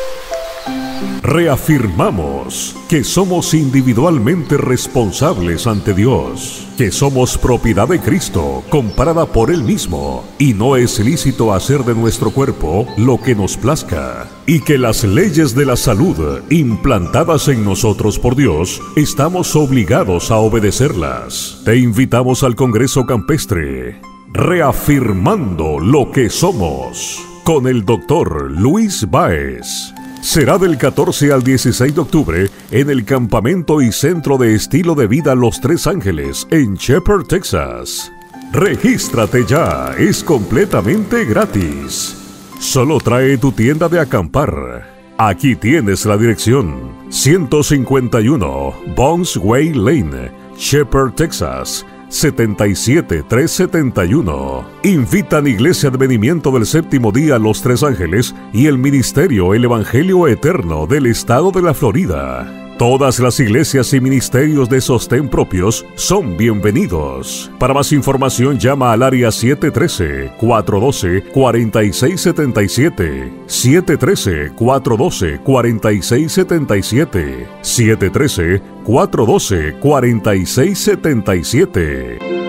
Reafirmamos que somos individualmente responsables ante Dios, que somos propiedad de Cristo comprada por Él mismo, y no es lícito hacer de nuestro cuerpo lo que nos plazca, y que las leyes de la salud implantadas en nosotros por Dios, estamos obligados a obedecerlas. Te invitamos al Congreso Campestre, Reafirmando lo que somos, con el Dr. Luis Báez. Será del 14 al 16 de octubre en el Campamento y Centro de Estilo de Vida Los Tres Ángeles en Shepherd, Texas. Regístrate ya, es completamente gratis. Solo trae tu tienda de acampar. Aquí tienes la dirección: 151 Bones Way Lane, Shepherd, Texas, 77371. Invitan Iglesia Advenimiento del Séptimo Día Los Tres Ángeles y el Ministerio El Evangelio Eterno del Estado de la Florida. Todas las iglesias y ministerios de sostén propios son bienvenidos. Para más información llama al área 713-412-4677, 713-412-4677, 713-412-4677.